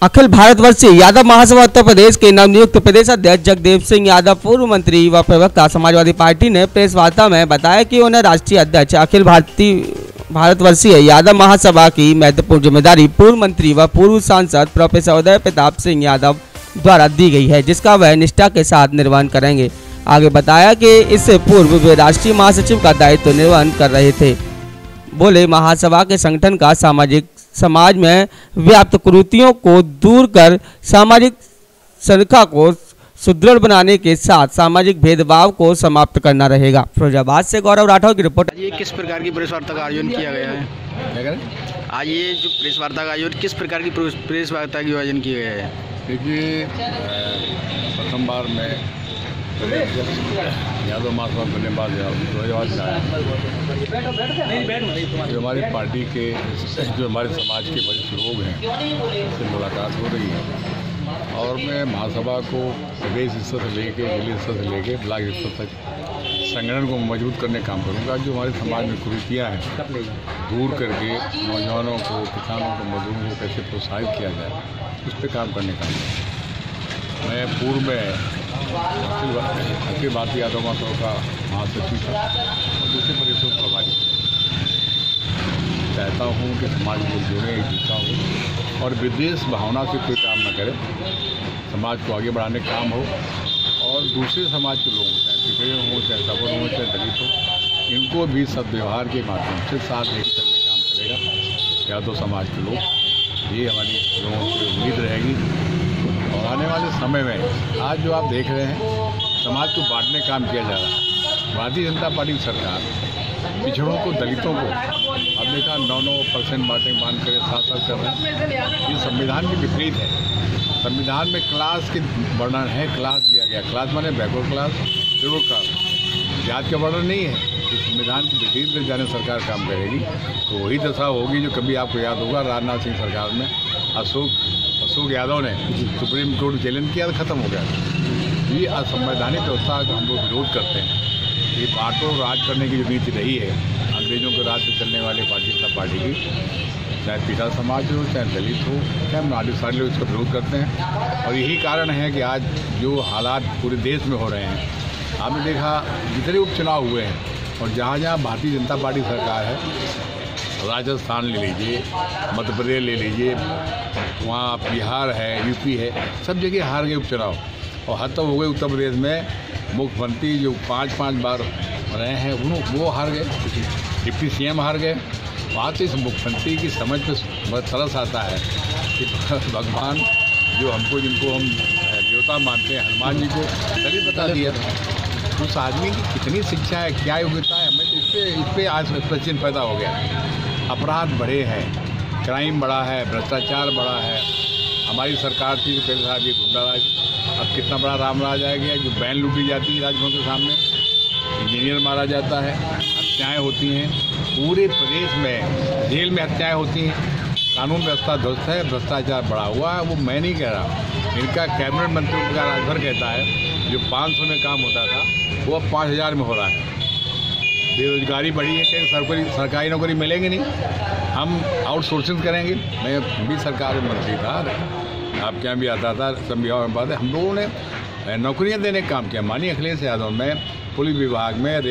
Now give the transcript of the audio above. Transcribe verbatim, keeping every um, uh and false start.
अखिल भारतवर्षीय यादव महासभा उत्तर प्रदेश के नवनियुक्त प्रदेश अध्यक्ष जगदेव सिंह यादव पूर्व मंत्री व प्रवक्ता समाजवादी पार्टी ने प्रेस वार्ता में बताया कि उन्हें राष्ट्रीय अध्यक्ष अखिल भारतीय भारतवर्षीय यादव महासभा की महत्वपूर्ण जिम्मेदारी पूर्व मंत्री व पूर्व सांसद प्रोफेसर उदय प्रताप सिंह यादव द्वारा दी गई है, जिसका वह निष्ठा के साथ निर्वहन करेंगे। आगे बताया कि इससे पूर्व वे राष्ट्रीय महासचिव का दायित्व निर्वहन कर रहे थे। बोले, महासभा के संगठन का सामाजिक समाज में व्याप्त कुरीतियों को दूर कर सामाजिक संरचना को सुदृढ़ बनाने के साथ सामाजिक भेदभाव को समाप्त करना रहेगा। फिरोजाबाद से गौरव राठौर की रिपोर्ट। ये किस प्रकार की प्रेस वार्ता का आयोजन किया गया है? आज ये जो प्रेस वार्ता का आयोजन किस प्रकार की प्रेस वार्ता का आयोजन किया गया है? देखिए, प्रथम बार मैं यादव महासभा बनने बाद फिरोजाबाद में आया। जो हमारी पार्टी के जो हमारे समाज के वरिष्ठ लोग हैं उनसे मुलाकात हो रही है और मैं महासभा को प्रदेश स्तर से लेके जिले स्तर से लेके ब्लॉक स्तर तक संगठन को मजबूत करने का काम करूँगा। जो हमारे समाज में कुरीतियाँ हैं दूर करके नौजवानों को, किसानों को, मजदूरों को कैसे प्रोत्साहित किया जाए, उस पर काम करने का। मैं पूर्व में अखिल भारतीय यादव महासभा का महासचिव था और दूसरे प्रदेशों को प्रभारी चाहता हूँ कि समाज को जोड़े, एकजुटता हो और विदेश भावना से कोई काम न करे, समाज को आगे बढ़ाने का काम हो और दूसरे समाज के लोग, चाहे पिछड़े हों, चाहे सबल हों, चाहे दलित हो, इनको भी सद्व्यवहार के माध्यम से साथ लेकर चलने का काम करेगा यादव समाज के लोग। ये हमारी लोगों की उम्मीद रहेगी और आने वाले समय में आज जो आप देख रहे हैं समाज को बांटने का काम किया जा रहा है। भारतीय जनता पार्टी की सरकार पिछड़ों को, दलितों को अब देखा नौ नौ परसेंट बांटे बांध कर साथ साथ कर रहे हैं। ये संविधान के विपरीत है। संविधान में क्लास के वर्णन है, क्लास दिया गया, क्लास माने बैकवर्ड क्लास, शेड्यूल क्लास, जात का वर्णन नहीं है। इस संविधान के विपरीत में जाने सरकार काम करेगी तो वही दशा होगी जो कभी आपको याद होगा राजनाथ सिंह सरकार में अशोक अशोक यादव ने सुप्रीम कोर्ट चैलेंज किया, खत्म हो गया। ये असंवैधानिक व्यवस्था का हम लोग विरोध करते हैं। ये बांटो राज करने की जो नीति रही है अंग्रेजों के राज से चलने वाले भारतीय जनता पार्टी की, चाहे पिछड़ा समाज हो, चाहे दलित हो, चाहे नारी सारे लोग इसका विरोध करते हैं। और यही कारण है कि आज जो हालात पूरे देश में हो रहे हैं, आपने देखा जितने उपचुनाव हुए हैं और जहाँ जहाँ भारतीय जनता पार्टी सरकार है, राजस्थान ले लीजिए, मध्य प्रदेश ले लीजिए, वहाँ बिहार है, यूपी है, सब जगह हार गए उपचुनाव। और हद तक हो गए उत्तर प्रदेश में मुख्यमंत्री जो पाँच पाँच बार रहे हैं वो वो हार गए, डिप्टी सी एम हार गए। वहाँ से इस मुख्यमंत्री की समझ पे बहुत तरस आता है कि भगवान जो हमको, जिनको हम देवता मानते हैं, हनुमान जी को दलित बता दिया। उस आदमी की कितनी शिक्षा है, क्या योग्यता है, हमें इस पर इस पर आज प्रश्न पैदा हो गया। अपराध बढ़े हैं, क्राइम बढ़ा है, भ्रष्टाचार बढ़ा है। हमारी सरकार थी तो पहले साहब ये गुंडा राज, अब कितना बड़ा राम राज आ गया। जो बैन लूटी जाती है राजभवन के सामने, इंजीनियर मारा जाता है, हत्याएँ होती हैं पूरे प्रदेश में, जेल में हत्याएँ होती हैं, कानून व्यवस्था ध्वस्त है, भ्रष्टाचार बढ़ा हुआ है। वो मैं नहीं कह रहा, इनका कैबिनेट मंत्री का राजभर कहता है जो पाँच सौ में काम होता था वो अब पाँच हज़ार में हो रहा है। बेरोजगारी बढ़ी है, कहीं सरकारी सरकारी नौकरी मिलेंगे नहीं, हम आउटसोर्सिंग करेंगे। मैं भी सरकार में मंत्री था, आपके यहाँ भी आता था, सब विभाग में बात है, हम लोगों ने नौकरियाँ देने का काम किया। माननीय अखिलेश यादव में पुलिस विभाग में